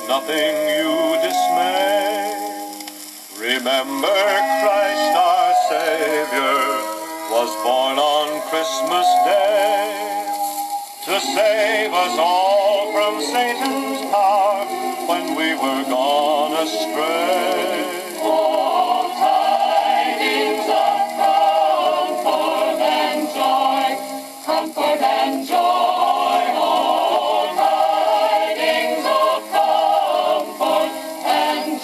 nothing you dismay. Remember Christ our Savior was born on Christmas Day to save us all from Satan's power when we were gone astray. Oh, tidings of comfort and joy, comfort and joy. Oh, tidings of comfort and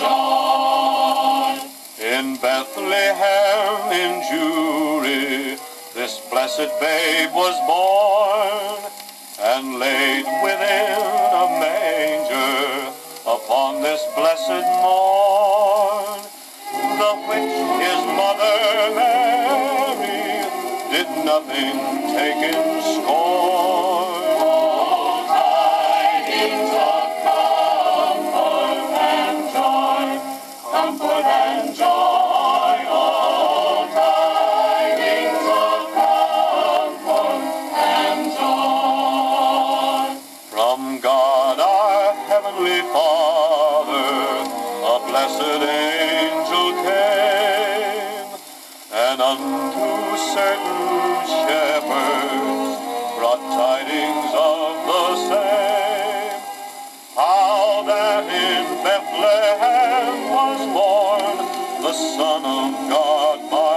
joy. In Bethlehem in Jewry, this blessed babe was born, and laid within a manger upon this blessed morn. The which his mother Mary did nothing take in scorn. Oh, tidings of comfort and joy, comfort and joy. Oh, tidings of comfort and joy. From God our Heavenly Father, a blessed angel came, and unto certain shepherds brought tidings of the same, how that in Bethlehem was born the Son of God.